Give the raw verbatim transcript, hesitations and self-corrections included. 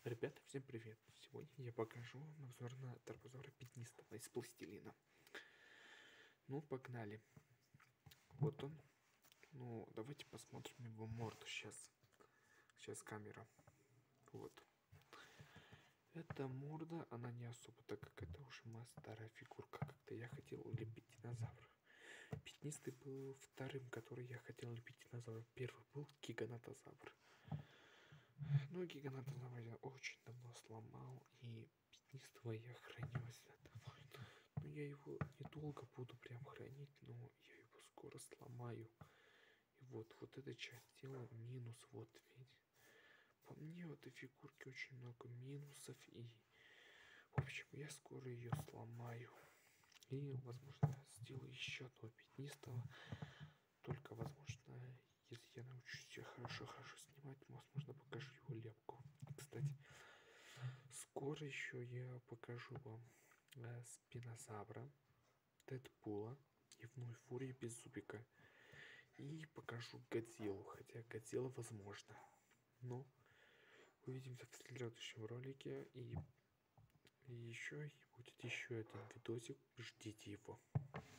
Ребята, всем привет! Сегодня я покажу обзор на Тарбозавра пятнистого из пластилина. Ну, погнали. Вот он. Ну, давайте посмотрим его морду сейчас. Сейчас камера. Вот. Эта морда, она не особо, так как это уже моя старая фигурка. Как-то я хотел лепить динозавра. Пятнистый был вторым, который я хотел лепить динозавра. Первый был гиганотозавр. Ну, гиганотозавра я очень давно сломал, и пятнистого я хранил для того. Но я его недолго буду прям хранить, но я его скоро сломаю. И вот, вот эта часть тела минус, вот ведь. По мне в этой фигурке очень много минусов, и в общем я скоро ее сломаю. И возможно сделаю еще одного пятнистого. Только возможно, если я научусь хорошо-хорошо снимать, возможно покажу его лепку. Кстати, скоро еще я покажу вам э, спинозавра, Дэдпула, Дневную Фурию без зубика. И покажу Годзиллу, хотя Годзилла возможно. Но увидимся в следующем ролике. И, и еще и будет еще один видосик, ждите его.